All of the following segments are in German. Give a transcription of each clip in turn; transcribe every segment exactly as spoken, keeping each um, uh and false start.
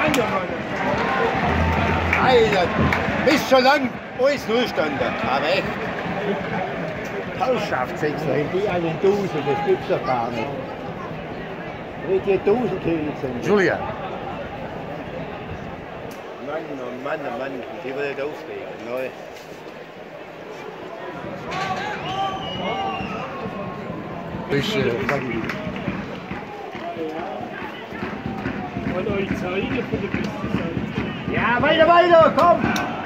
Alter, bist schon lang alles Nullstand. Aber echt. Herrschaftssechser, die alle Dusel, das gibt's doch gar nicht. Die Duselkönig sind. Julia. Mann, oh Mann, oh Mann, die will nicht aufstehen. Neu. Ich, äh, wollte euch zeigen von der beste Seite. Ja, weiter, weiter, komm!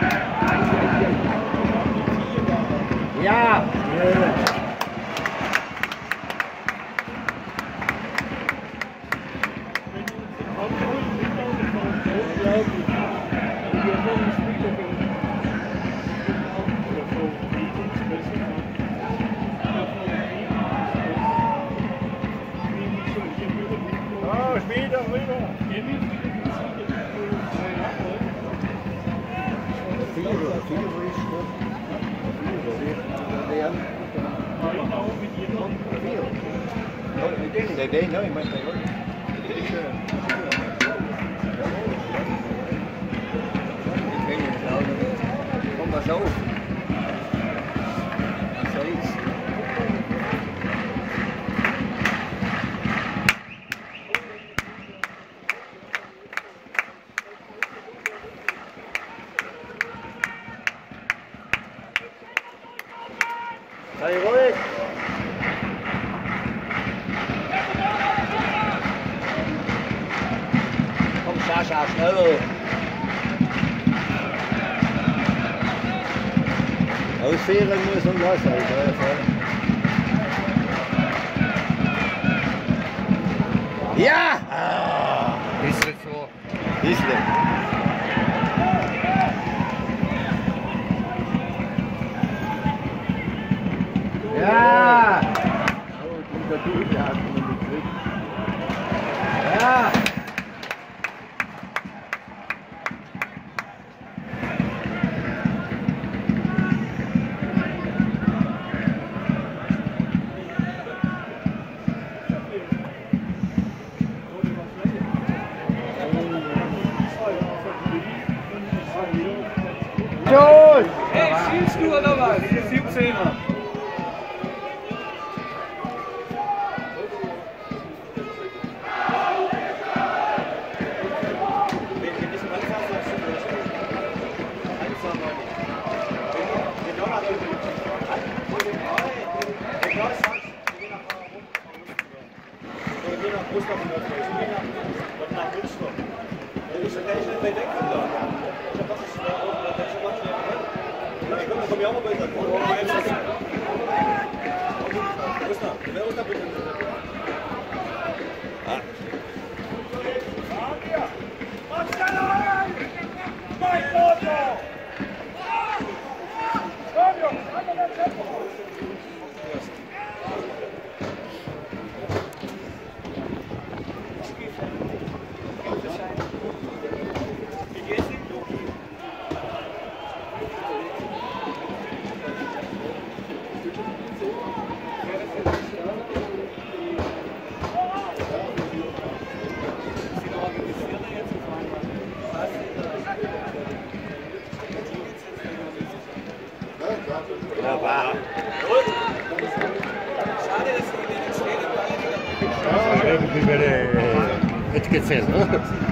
Ja! Ja. Ah, später rüber. They, they know he might be right. Komm mal so. So ist. Sei ruhig. Komm, Sascha, schneller. Ausfähren muss und was halt. Ja! Ah. Bisschen so. Bisschen. Ja! Oh, dieser Dusel hat man gekriegt. Ja! Los! Hey, schießt du oder was? Die siebzehner. Wunderbar. Schade, dass sie den stehen und Ja, irgendwie wäre jetzt gezählt, ne?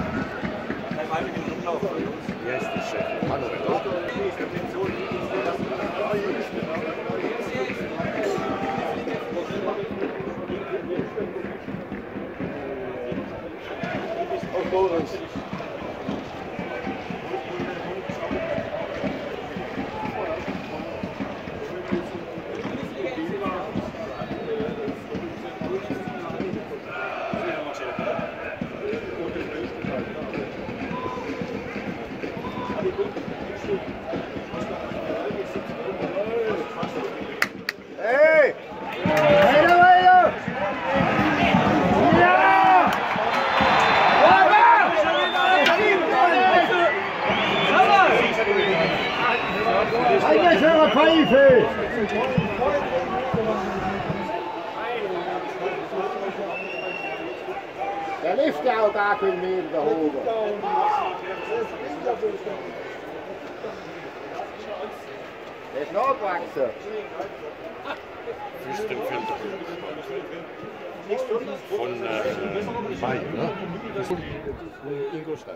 Ja, ist das schön. Manuel, oder? Auf Boris. Hey! Weiter, weiter! Ja! Alter, schöner Pfeife! Der trifft ja auch gar keinen Meter da oben. Der ist nachgewachsen. Wüstenfilter. Von äh, Mai, ne? Ingolstadt.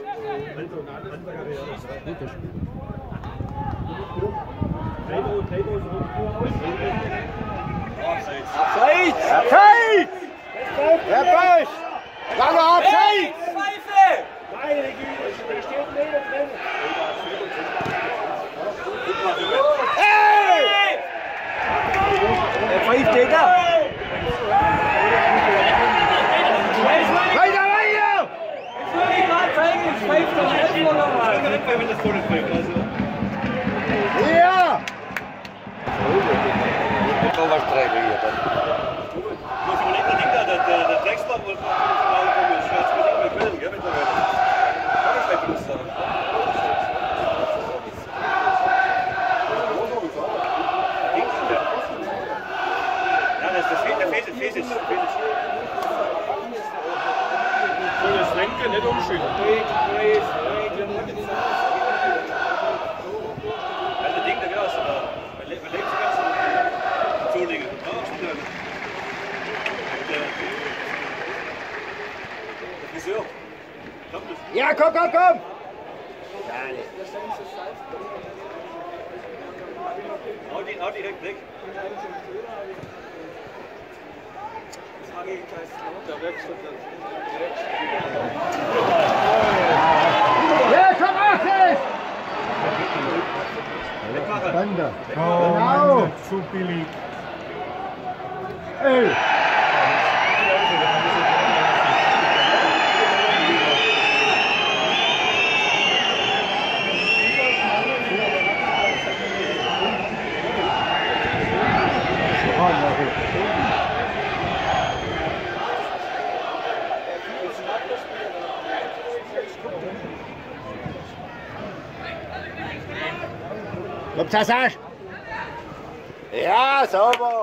Abseits! Abseits! Der Bösch! War noch abseits! Pfeife! Meine Güte, da steht ein Meter drin. Hey! Der pfeift den da! Weiter, weiter! Ich will dir gerade zeigen, ich pfeife doch erstmal nochmal. Wenn das vorne pfeift, also. Ja! Torwartträger hier dann. Muss man nicht denken, der, der, der Drechsler wollte mal kommen, ich werde es nicht mehr können, gell, mittlerweile. Kann ich vielleicht bloß sagen. Ja, das ist der Fesic, der Fesic, Fesic. Soll das Lenken nicht umschieben? Also Ding, der wäre aus da. Man legt sich ganz so zulegen. Der Friseur. Ja, komm, komm, komm! Hau die, hau direkt weg. Ja, komm, Achtung! Bande. Genau! Zu billig. Ey! Kommt das an? Ja, sauber!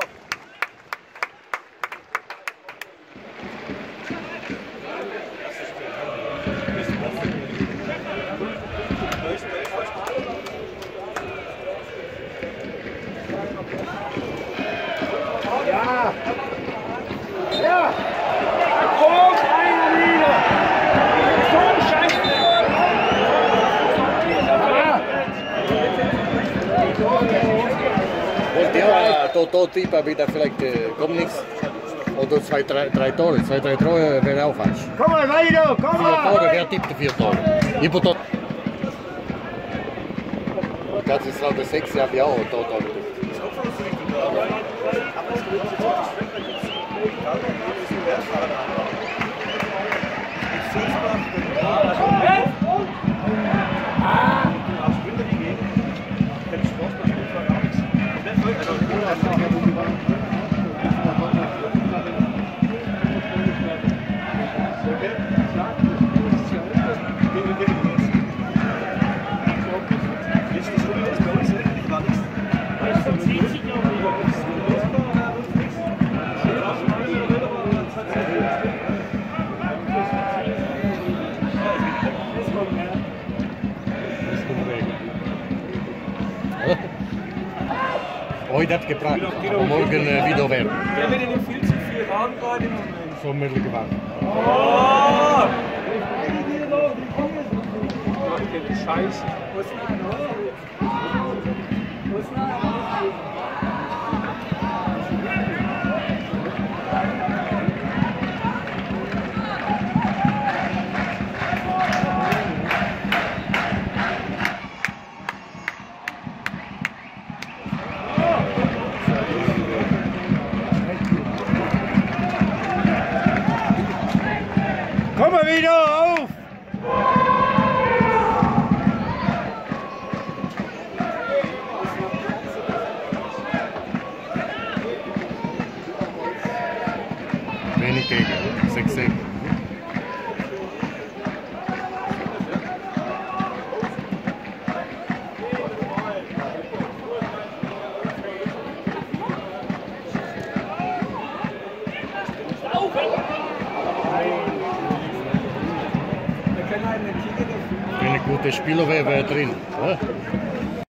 Ja! Ja! Komm, einer wieder! So scheiße! Wollte ja Toto Tipa wieder vielleicht äh, kommt nichts. Oder zwei, drei, drei Tore. Zwei, drei Tore wäre auch falsch. Komm mal weiter, komm Vier Tore, mal! wer tippt vier Tore? Ich bin dort. Das ist auch der sechs Jahre ja auch dort. Heute hat gebracht, aber morgen äh, wieder werden. Der will nicht viel zu viel haben gerade im Moment. So mittel gewartet. Oh! Scheiße. Komm mal wieder auf! Wenig gegen, sechs sechs. gute Spieler wäre wär drin. Ja?